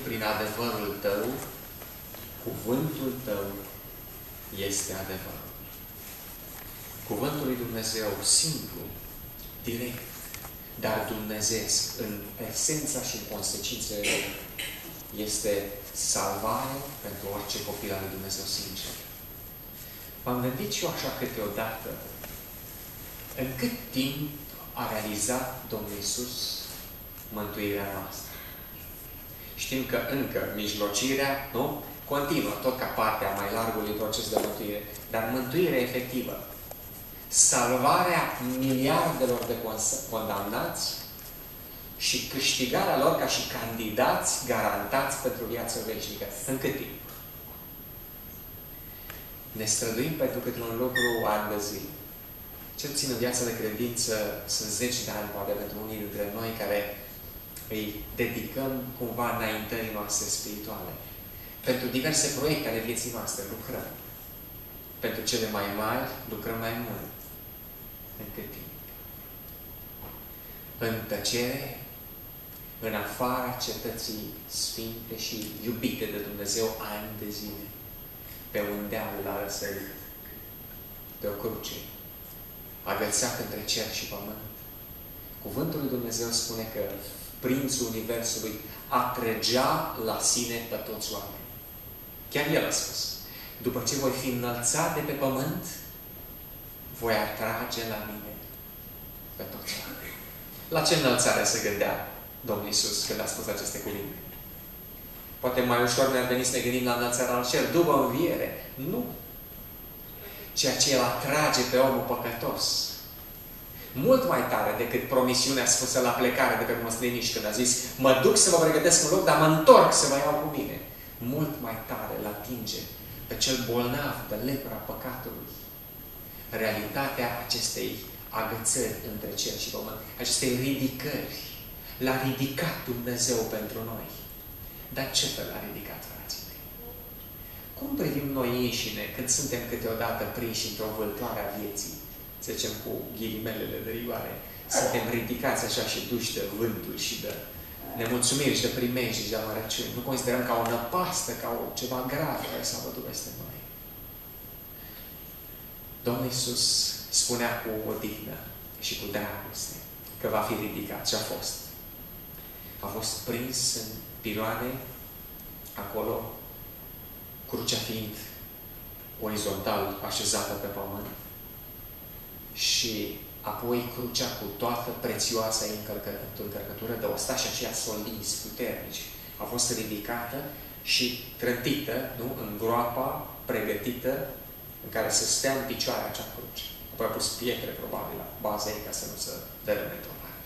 prin adevărul Tău, cuvântul Tău este adevărul. Cuvântul lui Dumnezeu simplu, direct, dar dumnezeiesc, în esența și în consecințele Lui, este salvare pentru orice copil al lui Dumnezeu sincer. M-am gândit și eu așa câteodată, în cât timp a realizat Domnul Iisus mântuirea noastră. Știm că încă mijlocirea, nu? Continuă, tot ca partea mai largului proces de mântuire, dar mântuirea efectivă. Salvarea miliardelor de condamnați și câștigarea lor ca și candidați garantați pentru viață veșnică. În cât timp? Ne străduim pentru câte un lucru an de zi. Cel puțin în viața de credință sunt 10 de ani, poate, pentru unii dintre noi care îi dedicăm cumva înaintării noastre spirituale. Pentru diverse proiecte ale vieții noastre lucrăm. Pentru cele mai mari lucrăm mai mult. În cât timp? În tăcere, în afara cetății sfinte și iubite de Dumnezeu ani de zile, pe un deal la răsărit, pe o cruce, agățat între cer și pământ. Cuvântul lui Dumnezeu spune că Prințul Universului atrăgea la sine pe toți oamenii. Chiar El a spus, după ce voi fi înălțat de pe pământ, voi atrage la mine pe toți oamenii. La ce înălțare se gândea Domnul Iisus când a spus aceste cuvinte? Poate mai ușor ne-ar veni să ne gândim la înălțarea în cer, după înviere. Nu. Ceea ce El atrage pe omul păcătos. Mult mai tare decât promisiunea spusă la plecare de pe măsliniși, când a zis, mă duc să vă pregătesc un loc, dar mă întorc să vă iau cu mine. Mult mai tare îl atinge pe cel bolnav de lepra păcatului. Realitatea acestei agățări între cer și pământ, acestei ridicări. L-a ridicat Dumnezeu pentru noi. Dar ce fel l-a ridicat, frații mei? Cum privim noi înșine când suntem câteodată prinși într-o vâltoare a vieții? Să zicem cu ghilimelele de rigoare. Suntem ridicați așa și duși de vânturi și de nemulțumiri și de primești și de amărăciuni. Nu considerăm ca o năpastă, ca o ceva grav care s-a bătut peste noi. Domnul Iisus spunea cu odihnă și cu dragoste că va fi ridicat. Și a fost. A fost prins în piroane, acolo, crucea fiind orizontal așezată pe pământ, și apoi crucea cu toată prețioasa încărcătură de ostași aceia solizi, puternici, a fost ridicată și trântită, nu? În groapa pregătită în care să stea în picioare acea cruce. Apoi a pus pietre, probabil, la baza ei, ca să nu se dărâme într-o parte.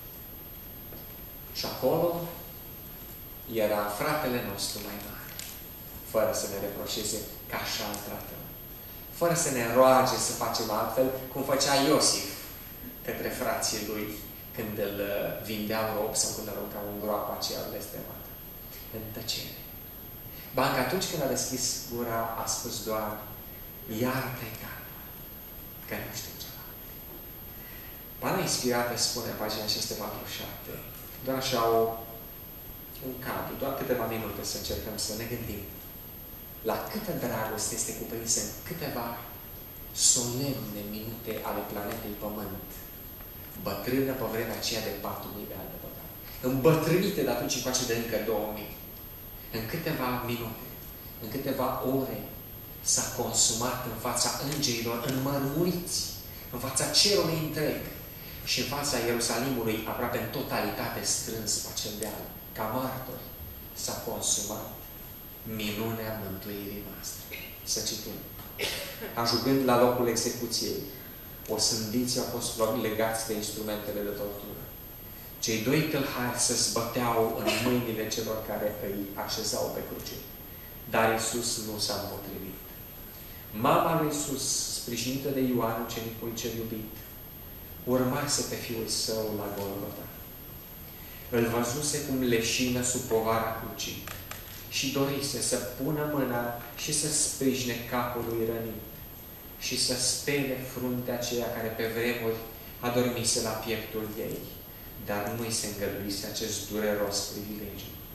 Și acolo era fratele nostru mai mare, fără să ne reproșeze că așa îl tratăm. Fără să ne roage să facem altfel, cum făcea Iosif către frații lui când îl vindeau rob sau când îl aruncau în groapa aceea blestemată. În tăcere. Banca atunci când a deschis gura, a spus doar, iartă-i că nu știu ceva. Pana inspirată spune în pagina 647, doar așa un cadru, doar câteva minute să încercăm să ne gândim la câtă dragoste este cuprinsă în câteva solemne minute ale planetei Pământ, bătrână pe vremea aceea de 4.000 de ani de păcat. Îmbătrânite de atunci încoace de încă 2.000. În câteva minute, în câteva ore, s-a consumat în fața îngerilor înmărmuriți, în fața cerului întreg și în fața Ierusalimului, aproape în totalitate strâns pe acel deal, ca martori, s-a consumat minunea mântuirii noastre. Să citim. Ajungând la locul execuției, osândiții au fost legați de instrumentele de tortură. Cei doi tâlhari se zbăteau în mâinile celor care îi așezau pe cruce. Dar Iisus nu s-a împotrivit. Mama lui Iisus, sprijinită de Ioan, ucenicul cel iubit, urmase pe fiul său la Golgota. Îl văzuse cum leșină sub povara crucii și dorise să pună mâna și să sprijine capul lui rănit și să spele fruntea aceea care pe vremuri adormise la pieptul ei, dar nu-i se îngăduise acest dureros privilegiu.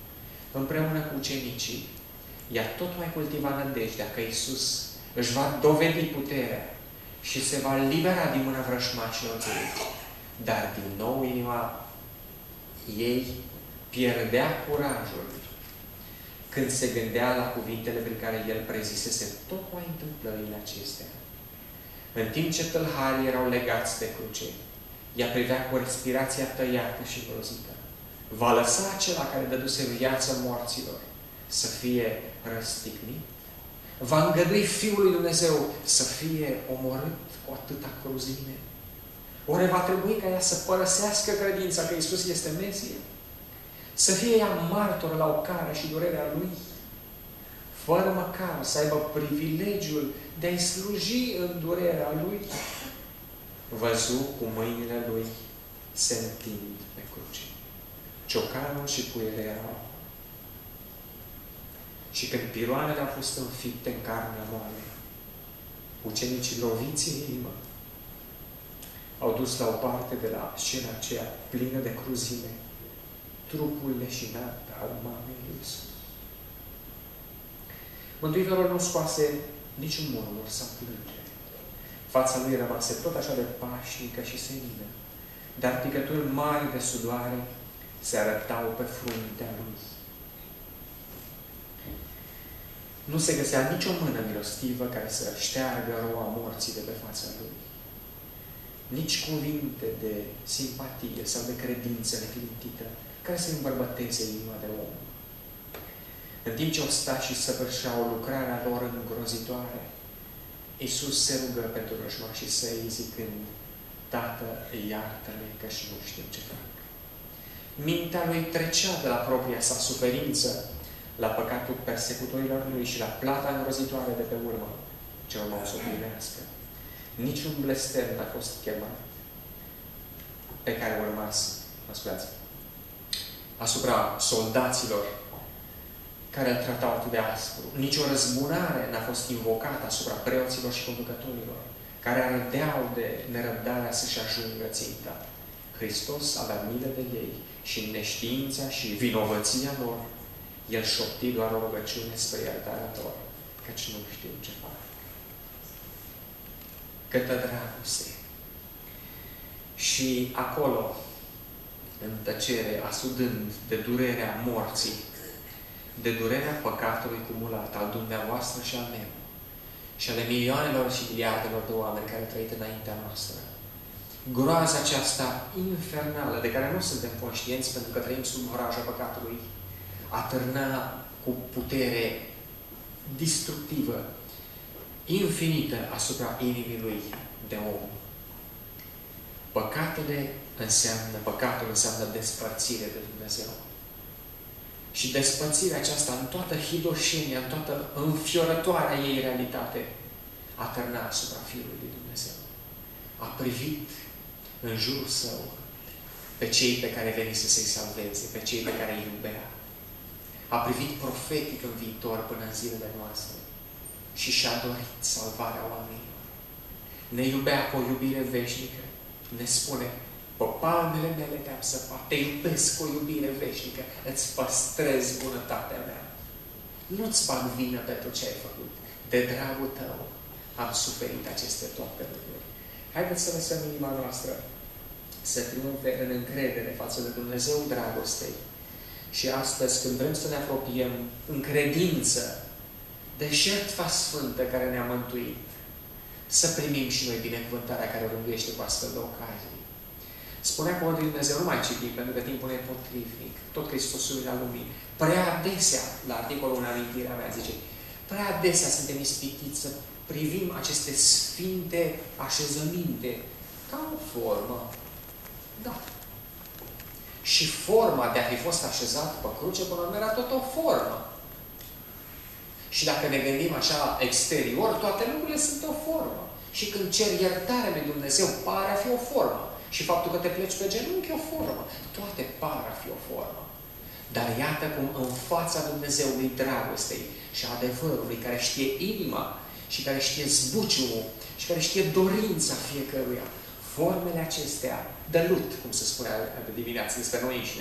împreună cu ucenicii, ea tot mai cultiva nădejdea că Iisus își va dovedi puterea și se va libera din mâna vrăjmașilor ei. Dar din nou inima ei pierdea curajul când se gândea la cuvintele prin care el prezisese tot mai întâmplările acestea. În timp ce tâlharii erau legați de cruce, ea privea cu respirația tăiată și îngrozită. Va lăsa acela care dăduse viață morților să fie răstignit? Va îngădui Fiul lui Dumnezeu să fie omorât cu atâta cruzime? Oare va trebui ca ea să părăsească credința că Iisus este Mesie? Să fie ea martor la ocara și durerea Lui? Fără măcar să aibă privilegiul de a-i sluji în durerea Lui? Văzu cum mâinile Lui se întind pe cruce. Ciocanul și puiele erau. Și când piroanele au fost înfipte în carnea moale, ucenicii loviți în inimă au dus la o parte de la scena aceea plină de cruzime trupul leșinat al mamei lui Iisus. Mântuitorul nu scoase niciun murmur sau plângere. Fața lui rămase tot așa de pașnică și senină, dar picături mari de sudoare se arătau pe fruntea lui. Nu se găsea nicio mână milostivă care să șteargă roa morții de pe fața lui. Nici cuvinte de simpatie sau de credință neclintită care să îmbărbăteze inima de om. În timp ce ostașii săvârșeau lucrarea lor îngrozitoare, Iisus se rugă pentru rășmașii săi zicând: Tată, iartă-le că-și nu știu ce fac. Mintea lui trecea de la propria sa suferință la păcatul persecutorilor lui și la plata îngrozitoare de pe urmă, ce urmau să o primească. Niciun blestem n-a fost chemat pe care urma asupra soldaților care îl tratau atât de aspru. Nici o răzbunare n-a fost invocată asupra preoților și conducătorilor, care ardeau de nerăbdarea să-și ajungă ținta. Hristos avea milă de ei și în neștiința și vinovăția lor, El șopti doar o rugăciune spre iertarea lor, căci nu știu ce fac. Câtă dragoste! Și acolo, în tăcere, asudând de durerea morții, de durerea păcatului cumulat al dumneavoastră și al meu, și ale milioanelor și miliardelor de oameni care au trăit înaintea noastră, groaza aceasta infernală, de care nu suntem conștienți pentru că trăim sub vraja păcatului, atârna cu putere distructivă, infinită asupra inimii lui de om. Păcatul înseamnă despărțire de Dumnezeu. Și despărțirea aceasta, în toată hidoșenia, în toată înfiorătoarea ei realitate, atârna asupra Fiului lui Dumnezeu. A privit în jurul său pe cei pe care venise să-i salveze, pe cei pe care îi iubea. A privit profetic în viitor până în zilele noastre și și-a dorit salvarea oamenilor. Ne iubea cu o iubire veșnică. Ne spune: pe palmele mele te-am săpat, te iubesc cu o iubire veșnică, îți păstrez bunătatea mea. Nu-ți bag vină pentru ce ai făcut. De dragul tău am suferit aceste toate lucruri. Haideți să lăsăm inima noastră să triumfe în încredere față de Dumnezeu dragostei. Și astăzi, când vrem să ne apropiem în credință de jertfa sfântă care ne-a mântuit, să primim și noi binecuvântarea care o rânduiește cu astfel de ocazii. Spunea cuvântul lui Dumnezeu, nu mai citim, pentru că timpul e potrivnic. Tot Hristosul la lumii. Prea adesea, la articolul în amintirea mea, zice, prea adesea suntem ispitiți să privim aceste sfinte așezăminte ca o formă. Da. Și forma de a fi fost așezat pe cruce, până la urmă, era tot o formă. Și dacă ne gândim așa exterior, toate lucrurile sunt o formă. Și când cer iertare lui Dumnezeu, pare a fi o formă. Și faptul că te pleci pe genunchi e o formă. Toate par a fi o formă. Dar iată cum în fața Dumnezeului dragostei și adevărului, care știe inima și care știe zbuciumul și care știe dorința fiecăruia, formele acestea de lut, cum se spunea de dimineață despre noi înșine,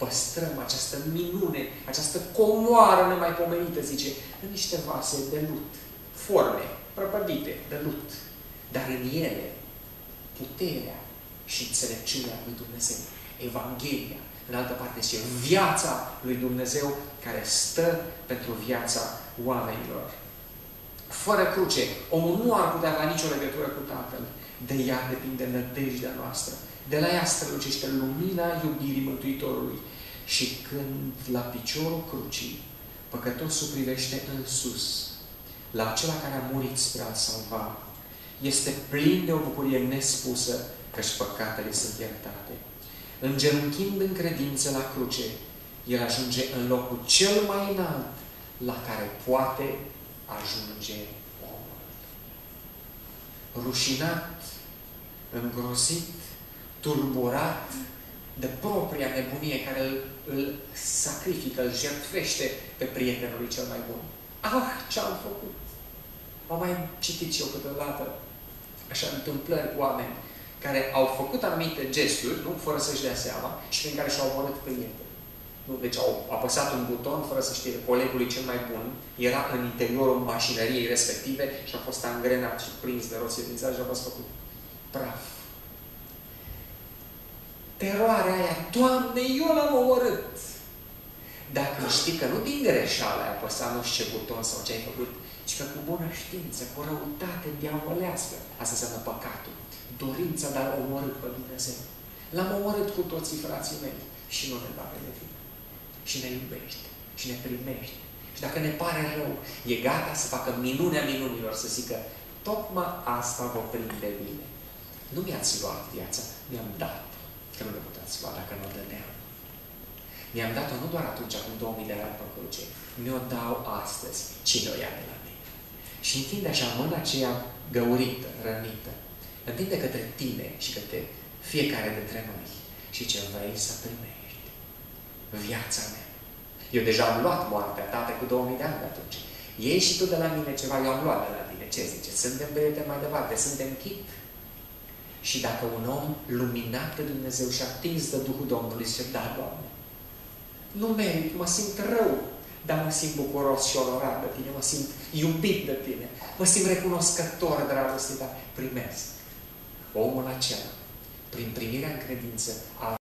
păstrăm această minune, această comoară nemaipomenită, zice, în niște vase de lut, forme prăpădite de lut, dar în ele puterea și înțelepciunea lui Dumnezeu, Evanghelia, în altă parte zice, viața lui Dumnezeu care stă pentru viața oamenilor. Fără cruce, omul nu ar putea avea nicio legătură cu Tatăl. De ea depinde nădejdea noastră. De la ea strălucește lumina iubirii Mântuitorului. Și când la piciorul crucii, păcătosul privește în sus, la acela care a murit spre a salva, este plin de o bucurie nespusă, căci păcatele sunt iertate. Îngenunchind în credință la cruce, el ajunge în locul cel mai înalt la care poate ajunge omul. Rușinat, îngrozit, turburat de propria nebunie care îl sacrifică, îl jertfește pe prietenul lui cel mai bun. Ah, ce-am făcut! Am mai citit și eu câteodată așa întâmplări cu oameni care au făcut anumite gesturi, nu, fără să-și dea seama, și prin care și-au omorât prieteni. Nu, deci au apăsat un buton fără să știe, colegului cel mai bun era în interiorul mașinăriei respective și a fost angrenat și prins de roție din țară și a fost făcut praf. Teroarea aia, Doamne, eu l-am omorât! Dacă știi că nu din greșeală ai apăsat nu știu ce buton sau ce ai făcut, ci că cu bună știință, cu răutate diavolească, asta înseamnă păcatul. Dorința de a omorât pe Dumnezeu. L-am omorât cu toții frații mei și nu ne bate de vină. Și ne iubește. Și ne primește. Și dacă ne pare rău, e gata să facă minunea minunilor, să zică, tocmai asta vă prinde bine. Nu mi-ați luat viața, mi-am dat. Că nu le puteți lua dacă nu o dădeam. Mi-am dat-o nu doar atunci, acum 2000 de ani pe cruce. Mi-o dau astăzi. Cine o ia de la mine? Și întinde așa mâna aceea găurită, rănită. Întinde către tine și către fiecare dintre noi. Și ce vrei să primești? Viața mea. Eu deja am luat moartea ta cu 2000 de ani de atunci. Iei și tu de la mine ceva, eu am luat de la tine. Ce zice? Suntem prieteni mai departe, suntem chip. Și dacă un om luminat de Dumnezeu și atins de Duhul Domnului zice, da, Doamne, nu merit, mă simt rău, dar mă simt bucuros și onorat de tine, mă simt iubit de tine, mă simt recunoscător de dragostea ta, primesc. Omul acela, prin primirea în credință, a